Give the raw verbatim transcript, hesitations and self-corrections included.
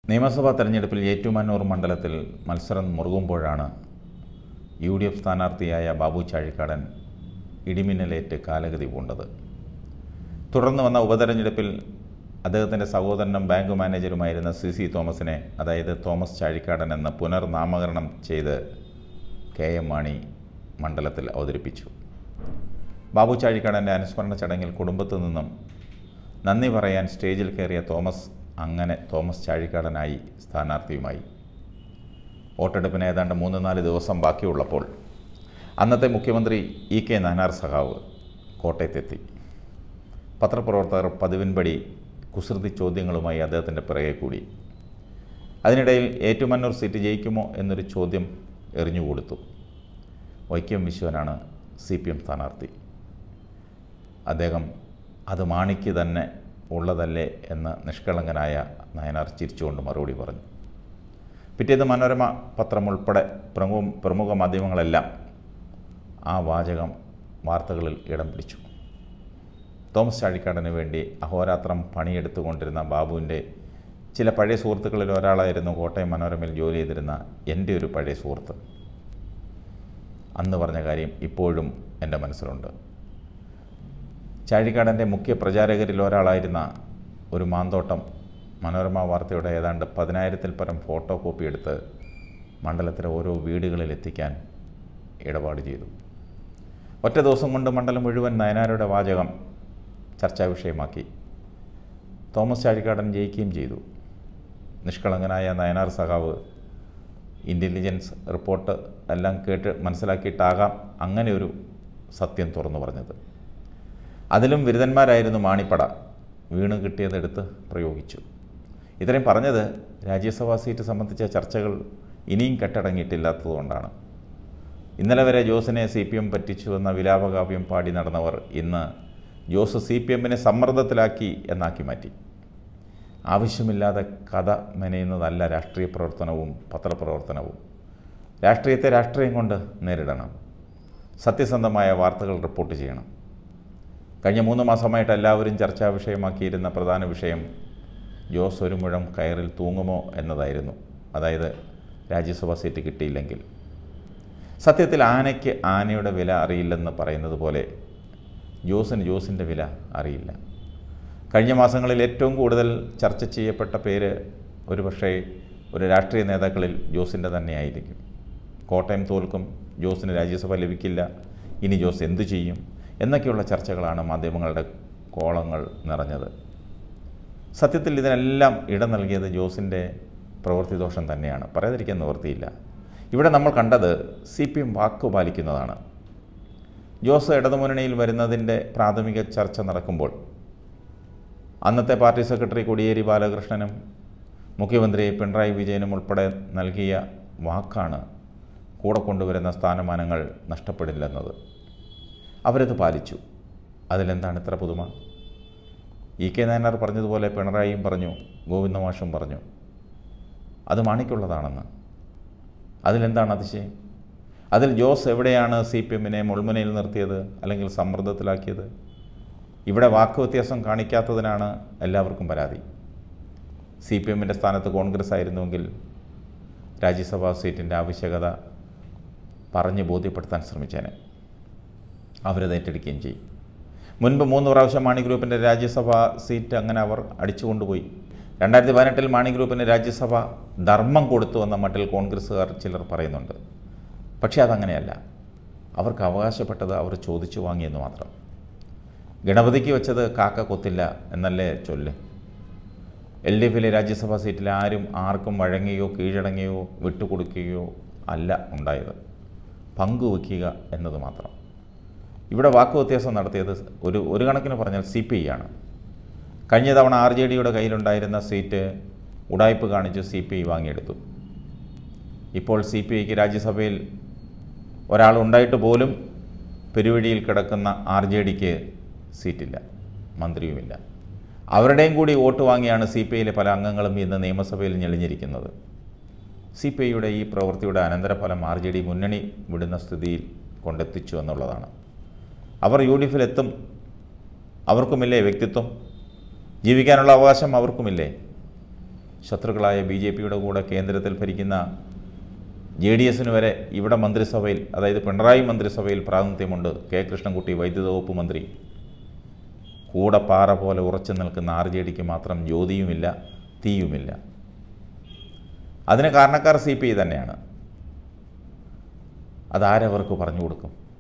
നിയമസഭാ തെരഞ്ഞെടുപ്പിൽ ഏറ്റുമാനൂർ മണ്ഡലത്തിൽ മത്സരം മുറുകുമ്പോഴാണ് യു ഡി എഫ് സ്ഥാനാർത്ഥിയായ ബാബു ചാഴിക്കാടൻ ഇടിമിന്നലേറ്റ് കാലഗതി പൂണ്ടത്. തുടർന്ന് വന്ന ഉപതെരഞ്ഞെടുപ്പിൽ അദ്ദേഹത്തിൻ്റെ സഹോദരനും ബാങ്ക് മാനേജരുമായിരുന്ന സി സി തോമസിനെ, അതായത് തോമസ് ചാഴിക്കാടൻ എന്ന് പുനർനാമകരണം ചെയ്ത് കെ എം മാണി മണ്ഡലത്തിൽ അവതരിപ്പിച്ചു. ബാബു ചാഴിക്കാടൻ്റെ അനുസ്മരണ ചടങ്ങിൽ കുടുംബത്തു നിന്നും നന്ദി പറയാൻ സ്റ്റേജിൽ കയറിയ തോമസ് അങ്ങനെ തോമസ് ചാഴിക്കാടനായി സ്ഥാനാർത്ഥിയുമായി. വോട്ടെടുപ്പിന് ഏതാണ്ട് മൂന്ന് നാല് ദിവസം ബാക്കിയുള്ളപ്പോൾ അന്നത്തെ മുഖ്യമന്ത്രി ഇ കെ നായനാർ സഖാവ് കോട്ടയത്തെത്തി. പത്രപ്രവർത്തകർ പതിവിൻപടി കുസൃതി ചോദ്യങ്ങളുമായി അദ്ദേഹത്തിൻ്റെ പിറകെ കൂടി. അതിനിടയിൽ ഏറ്റുമാനൂർ സീറ്റ് ജയിക്കുമോ എന്നൊരു ചോദ്യം എറിഞ്ഞുകൊടുത്തു. വൈക്കം വിശ്വനാണ് സി പി എം സ്ഥാനാർത്ഥി. അദ്ദേഹം അത് മാണിക്ക് തന്നെ ഉള്ളതല്ലേ എന്ന് നിഷ്കളങ്കനായ നായനാർ ചിരിച്ചുകൊണ്ട് മറുപടി പറഞ്ഞു. പിറ്റേന്ന് മനോരമ പത്രം ഉൾപ്പെടെ പ്രമുഖ പ്രമുഖ മാധ്യമങ്ങളെല്ലാം ആ വാചകം വാർത്തകളിൽ ഇടം പിടിച്ചു. തോമസ് ചാഴിക്കാടന് വേണ്ടി അഹോരാത്രം പണിയെടുത്തുകൊണ്ടിരുന്ന ബാബുവിൻ്റെ ചില പഴയ സുഹൃത്തുക്കളിൽ ഒരാളായിരുന്നു കോട്ടയം മനോരമയിൽ ജോലി ചെയ്തിരുന്ന എൻ്റെ ഒരു പഴയ സുഹൃത്ത്. അന്ന് പറഞ്ഞ കാര്യം ഇപ്പോഴും എൻ്റെ മനസ്സിലുണ്ട്. ചാഴിക്കാടൻ്റെ മുഖ്യ പ്രചാരകരിൽ ഒരാളായിരുന്ന ഒരു മാന്തോട്ടം മനോരമ വാർത്തയുടെ ഏതാണ്ട് പതിനായിരത്തിൽ പരം ഫോട്ടോ കോപ്പി എടുത്ത് മണ്ഡലത്തിലെ ഓരോ വീടുകളിൽ എത്തിക്കാൻ ഇടപാട് ചെയ്തു. ഒറ്റ ദിവസം കൊണ്ട് മണ്ഡലം മുഴുവൻ നയനാരുടെ വാചകം ചർച്ചാ വിഷയമാക്കി. തോമസ് ചാഴിക്കാടൻ ജയിക്കുകയും ചെയ്തു. നിഷ്കളങ്കനായ നയനാർ സഖാവ് ഇൻ്റലിജൻസ് റിപ്പോർട്ട് എല്ലാം കേട്ട് മനസ്സിലാക്കിയിട്ടാകാം അങ്ങനെ ഒരു സത്യം തുറന്നു പറഞ്ഞത്. അതിലും ബിരുദന്മാരായിരുന്നു മാണിപ്പട. വീണ് കിട്ടിയതെടുത്ത് പ്രയോഗിച്ചു. ഇത്രയും പറഞ്ഞത് രാജ്യസഭാ സീറ്റ് സംബന്ധിച്ച ചർച്ചകൾ ഇനിയും കെട്ടടങ്ങിയിട്ടില്ലാത്തതുകൊണ്ടാണ്. ഇന്നലെ വരെ ജോസിനെ സി പി എം പറ്റിച്ചു എന്ന വിലാപകാവ്യം പാടി നടന്നവർ ഇന്ന് ജോസ് സി പി എമ്മിനെ സമ്മർദ്ദത്തിലാക്കി എന്നാക്കി മാറ്റി. ആവശ്യമില്ലാതെ കഥ മെനയുന്നതല്ല രാഷ്ട്രീയ പ്രവർത്തനവും പത്രപ്രവർത്തനവും. രാഷ്ട്രീയത്തെ രാഷ്ട്രീയം കൊണ്ട് നേരിടണം. സത്യസന്ധമായ വാർത്തകൾ റിപ്പോർട്ട് ചെയ്യണം. കഴിഞ്ഞ മൂന്ന് മാസമായിട്ട് എല്ലാവരും ചർച്ചാ വിഷയമാക്കിയിരുന്ന പ്രധാന വിഷയം ജോസ് ഒരു മുഴം കയറിൽ തൂങ്ങുമോ എന്നതായിരുന്നു. അതായത് രാജ്യസഭാ സീറ്റ് കിട്ടിയില്ലെങ്കിൽ. സത്യത്തിൽ ആനയ്ക്ക് ആനയുടെ വില അറിയില്ലെന്ന് പറയുന്നത് പോലെ ജോസിന് ജോസിൻ്റെ വില അറിയില്ല. കഴിഞ്ഞ മാസങ്ങളിൽ ഏറ്റവും കൂടുതൽ ചർച്ച ചെയ്യപ്പെട്ട പേര് ഒരുപക്ഷേ ഒരു രാഷ്ട്രീയ നേതാക്കളിൽ ജോസിൻ്റെ തന്നെയായിരിക്കും. കോട്ടയം തോൽക്കും, ജോസിന് രാജ്യസഭ ലഭിക്കില്ല, ഇനി ജോസ് എന്തു ചെയ്യും എന്നൊക്കെയുള്ള ചർച്ചകളാണ് മാധ്യമങ്ങളുടെ കോളങ്ങൾ നിറഞ്ഞത്. സത്യത്തിൽ ഇതിനെല്ലാം ഇടം നൽകിയത് ജോസിൻ്റെ പ്രവൃത്തിദോഷം തന്നെയാണ്, പറയാതിരിക്കാൻ നിവൃത്തിയില്ല. ഇവിടെ നമ്മൾ കണ്ടത് സി പി എം വാക്കു പാലിക്കുന്നതാണ്. ജോസ് ഇടതുമുന്നണിയിൽ വരുന്നതിൻ്റെ പ്രാഥമിക ചർച്ച നടക്കുമ്പോൾ അന്നത്തെ പാർട്ടി സെക്രട്ടറി കോടിയേരി ബാലകൃഷ്ണനും മുഖ്യമന്ത്രി പിണറായി വിജയനും ഉൾപ്പെടെ നൽകിയ വാക്കാണ് കൂടെ കൊണ്ടുവരുന്ന സ്ഥാനമാനങ്ങൾ നഷ്ടപ്പെടില്ലെന്നത്. അവരത് പാലിച്ചു. അതിലെന്താണ് ഇത്ര പുതുമ? ഇ കെ നായനാർ പറഞ്ഞതുപോലെ പിണറായിയും പറഞ്ഞു, ഗോവിന്ദമാഷും പറഞ്ഞു. അത് മാണിക്കുള്ളതാണെന്ന്. അതിലെന്താണ് അതിശയം? അതിൽ ജോസ് എവിടെയാണ് സി പി എമ്മിനെ മുൾമുനയിൽ നിർത്തിയത് അല്ലെങ്കിൽ സമ്മർദ്ദത്തിലാക്കിയത്? ഇവിടെ വാക്ക് വ്യത്യാസം കാണിക്കാത്തതിനാണ് എല്ലാവർക്കും പരാതി. സി പി എമ്മിൻ്റെ സ്ഥാനത്ത് കോൺഗ്രസ് ആയിരുന്നുവെങ്കിൽ രാജ്യസഭാ സീറ്റിൻ്റെ ആവശ്യകത പറഞ്ഞ് ബോധ്യപ്പെടുത്താൻ ശ്രമിച്ചേനെ. അവരത് ഏറ്റെടുക്കുകയും ചെയ്യും. മുൻപ് മൂന്ന് പ്രാവശ്യം മാണി ഗ്രൂപ്പിൻ്റെ രാജ്യസഭാ സീറ്റ് അങ്ങനെ അവർ അടിച്ചുകൊണ്ടുപോയി. രണ്ടായിരത്തി പതിനെട്ടിൽ മാണി ഗ്രൂപ്പിന് രാജ്യസഭ ധർമ്മം കൊടുത്തു എന്ന മട്ടിൽ കോൺഗ്രസ്സുകാർ ചിലർ പറയുന്നുണ്ട്. പക്ഷേ അതങ്ങനെയല്ല. അവർക്ക് അവകാശപ്പെട്ടത് അവർ ചോദിച്ചു വാങ്ങിയെന്ന് മാത്രം. ഗണപതിക്ക് വെച്ചത് കാക്ക കൊത്തില്ല എന്നല്ലേ ചൊല്ല്. എൽ ഡി എഫിലെ രാജ്യസഭാ സീറ്റിൽ ആരും ആർക്കും വഴങ്ങുകയോ കീഴടങ്ങുകയോ വിട്ടുകൊടുക്കുകയോ അല്ല ഉണ്ടായത്. പങ്കുവയ്ക്കുക എന്നത് മാത്രം. ഇവിടെ വാക്കു വ്യത്യാസം നടത്തിയത് ഒരു ഒരു കണക്കിന് പറഞ്ഞാൽ സി പി ഐ ആണ്. കഴിഞ്ഞ തവണ ആർ ജെ ഡിയുടെ കയ്യിലുണ്ടായിരുന്ന സീറ്റ് ഉടായ്പ് കാണിച്ച് സി പി ഐ വാങ്ങിയെടുത്തു. ഇപ്പോൾ സി പി ഐക്ക് രാജ്യസഭയിൽ ഒരാളുണ്ടായിട്ട് പോലും പെരുവഴിയിൽ കിടക്കുന്ന ആർ ജെ ഡിക്ക് സീറ്റില്ല, മന്ത്രിയുമില്ല. അവരുടെയും കൂടി വോട്ട് വാങ്ങിയാണ് സി പി ഐയിലെ പല അംഗങ്ങളും ഇന്ന് നിയമസഭയിൽ ഞെളിഞ്ഞിരിക്കുന്നത്. സി പി ഐയുടെ ഈ പ്രവൃത്തിയുടെ അനന്തരഫലം ആർ ജെ ഡി മുന്നണി വിടുന്ന സ്ഥിതിയിൽ കൊണ്ടെത്തിച്ചു എന്നുള്ളതാണ്. അവർ യു ഡി എഫിലെത്തും. അവർക്കുമില്ലേ വ്യക്തിത്വം? ജീവിക്കാനുള്ള അവകാശം അവർക്കുമില്ലേ? ശത്രുക്കളായ ബി ജെ പിയുടെ കൂടെ കേന്ദ്രത്തിൽ ഭരിക്കുന്ന ജെ ഡി എസിന് വരെ ഇവിടെ മന്ത്രിസഭയിൽ, അതായത് പിണറായി മന്ത്രിസഭയിൽ പ്രാതിനിധ്യമുണ്ട്. കെ കൃഷ്ണൻകുട്ടി വൈദ്യുത വകുപ്പ് മന്ത്രി. കൂടെ പാറ പോലെ ഉറച്ചു നിൽക്കുന്ന ആർ ജെ ഡിക്ക് മാത്രം ജ്യോതിയുമില്ല, തീയുമില്ല. അതിന് കാരണക്കാർ സി പി ഐ തന്നെയാണ്. അതാരവർക്ക് പറഞ്ഞു കൊടുക്കും?